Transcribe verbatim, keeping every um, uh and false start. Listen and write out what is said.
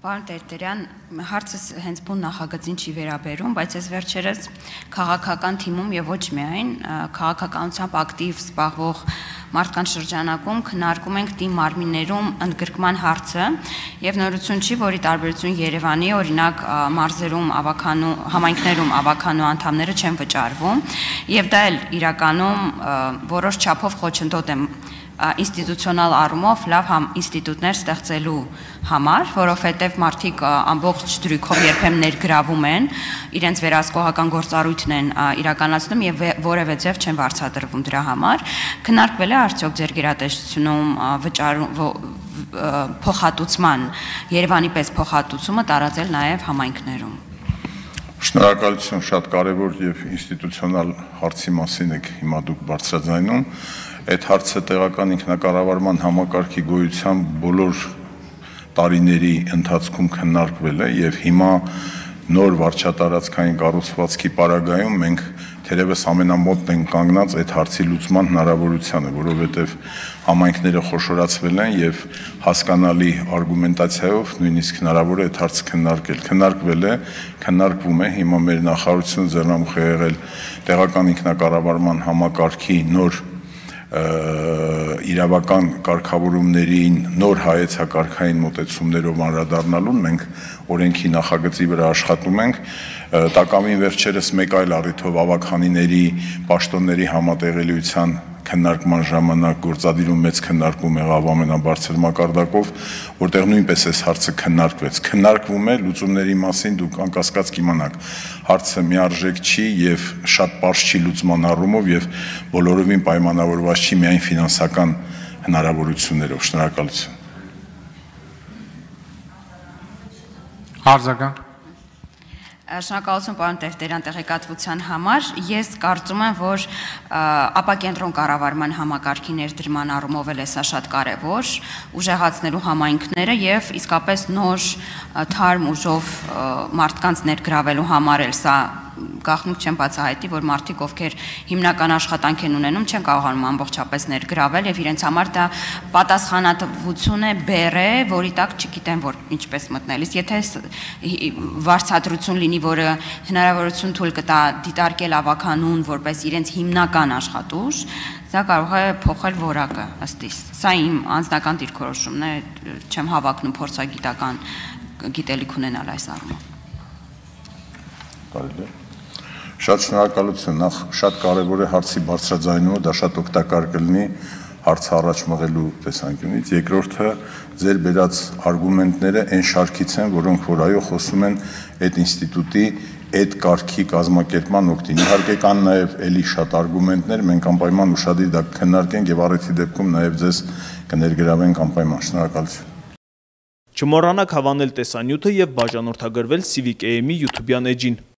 Պարոն Տերտերյան, հարցս հենց բուն նախագծին չի վերաբերում, բայց ես վերջերս քաղաքական թիմում եւ ոչ միայն քաղաքականությամբ ակտիվ զբաղվող մարդկանց շրջանակում քննարկում ենք թիմ մարմիններում ընդգրկման հարցը եւ նորություն չի, որի տարբերություն Երևանի, օրինակ մարզերում ավականու համայնքներում ավականու անդամները չեն վճարվում եւ դա էլ իրականում որոշ չափով խոչընդոտ է ինստիտուցիոնալ առումով լավ համ ինստիտուտներ ստեղծելու համար, որովհետև մարդիկ ամբողջ դրույքով երբեմն ներգրավում են, իրենց վերահսկողական գործառույթն են իրականացնում եւ որևէ ձև չեն վարձատրվում դրա համար։ Քննարկվել է արդյոք ձեր գերատեսչությունում փոխհատուցման, Երևանի պես փոխհատուցումը տարածել նաեւ համայնքներում։ Շնորհակալություն, շատ կարևոր եւ ինստիտուցիոնալ հարցի մասին եք հիմա դուք բարձրաձայնում։ Այդ հարցը տեղական ինքնակառավարման համակարգի գոյության բոլոր տարիների ընթացքում քննարկվել է եւ հիմա նոր վարչատարածքային կառուցվածքի պարագայում մենք թերևս ամենամոտն ենք կանգնած այդ հարցի լուծման հնարավորությանը, որովհետեւ համայնքները խոշորացվել են եւ հասկանալի արգումենտացիայով նույնիսկ հնարավոր է այդ հարցը քննարկել։ Քննարկվել է, քննարկվում է, հիմա մեր նախարարությունը ձեռնամուխ է եղել տեղական ինքնակառավարման համակարգի նոր իրավական կարգավորումներին նոր հայեցակարգային մոտեցումներով անդրադառնալուն մենք օրենքի նախագծի վրա աշխատում ենք տակամին վերջերս մեկ այլ առիթով ավականիների պաշտոնների համատեղելիության քննարկման ժամանակ գործադիրում մեծ քննարկում եղավ ամենաբարձր մակարդակով, որտեղ նույնպես այս հարցը քննարկվեց։ Քննարկվում է լուծումների մասին դուք անկասկած կիմանաք։ Հարցը միարժեք չի եւ շատ պարզ չի լուծման առումով եւ բոլորովին պայմանավորված չի միայն ֆինանսական հնարավորություններով։ Շնորհակալություն։ Արձագանք։ Շնորհակալություն պարոն Տերտերյան տեղեկատվության համար։ Ես կարծում եմ, որ ապակենտրոն կառավարման համակարգի ներդրման առումով էլ է սա շատ կարևոր, ուժեղացնելու համայնքները եւ իսկապես նոր թարմ ուժով մարդկանց ներգրավելու համար էլ սա գաղտնիք չեմ բացահայտի, որ մարդիկ, ովքեր հիմնական աշխատանք են ունենում, չեն կարողանում ամբողջապես ներգրավել եւ իրենց համար դա պատասխանատվություն է, բեռ է, որի տակ չգիտեն որ ինչպես մտնել։ Իսկ եթե վարձատրություն լինի, որը հնարավորություն թույլ կտա դիտարկել ավականուն որպես իրենց հիմնական աշխատուժ, դա կարող է փոխել որակը ըստ իս։ Սա իմ անձնական դիրքորոշումն է, չեմ հավակնում փորձագիտական գիտելիք ունենալ այս առումով։ Կարելի է։ Շատ շնորհակալություն, նախ շատ կարևոր է հարցի բարձրաձայնումը, դա շատ օգտակար կլինի հարցը առաջ մղելու տեսանկյունից։ Երկրորդը ձեր բերած արգումենտները այն շարքից են, որոնք որ այո խոսում են այդ ինստիտուտի այդ կարգի կազմակերպման օգտին։ Իհարկե կան նաև էլի շատ արգումենտներ, մենք անպայման ուշադիր դա քննարկենք եւ առիթի դեպքում նաև ձեզ կներգրավենք անպայման։ Շնորհակալություն։ Չմոռանաք հավանել տեսանյութը եւ բաժանորդագրվել Civic A M-ի YouTube-յան էջին։